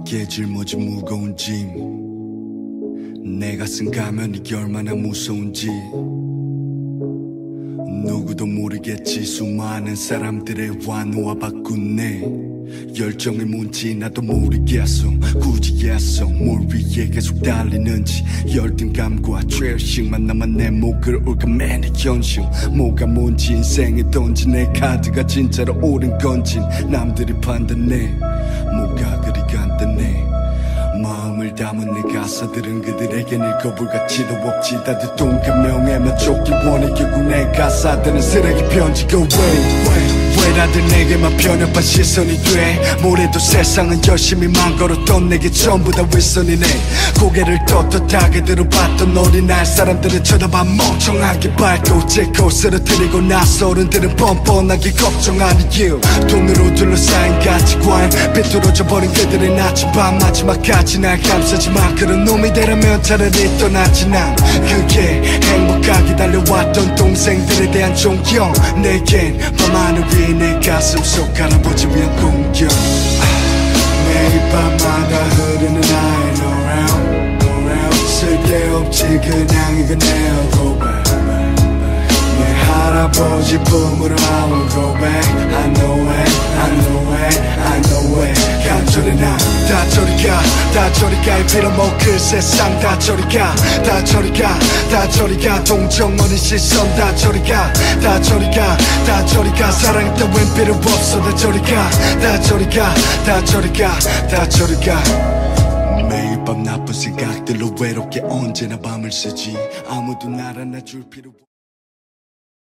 어깨에 짊어진 무거운 짐 내가 쓴 가면 이게 얼마나 무서운지 누구도 모르겠지. 수많은 사람들의 환호와 바꾼네 열정이 뭔지 나도 모르겠어. 굳이 애써 뭘 위해 계속 달리는지 열등감과 죄의식만 남아 내 목을 올가매는 현실. 뭐가 뭔지 인생에 던진 내 카드가 진짜로 옳은 건지 남들이 판단해. 뭐가 그리 간단해. 마음을 담은 내 가사들은 그들에겐 읽어볼 가치도 없지. 다들 동감명에만 쫓기 원해. 결국 내 가사들은 쓰레기 편지가 왜 다들 내게만 편협한 시선이 돼. 뭐래도 세상은 열심히 망걸었던 내게 전부 다 윗선이네. 고개를 떳떳하게 들어봤던 어린날 사람들은 쳐다봐 멍청하게 밝고 제 것을 들이고 나서 어른들은 뻔뻔하게 걱정하는 이유. 돈으로 둘러싸인 가치관 비뚤어져 버린 그들의 나침반 마지막까지 날 감싸지만 그런 놈이 되라면 차라리 떠나지. 난 그게 행복하게 달려왔던 동생들에 대한 존경. 내겐 밤하늘 위에 내 가슴 속 갈아보지 위한 공격. 매일 밤마다 흐르는 나의 노래 쓸데없지 그냥 이건 내 고백. 내 할아버지 품으로 I will go back. I know it 간절히 나 다 저리가 이 빌어먹을 세상 다 저리가 동정머리 시선 다 저리가 사랑이 따윈 필요 없어 다 저리가 매일 밤 나쁜 생각들로 외롭게 언제나 밤을 새지. 아무도 날 안아줄 필요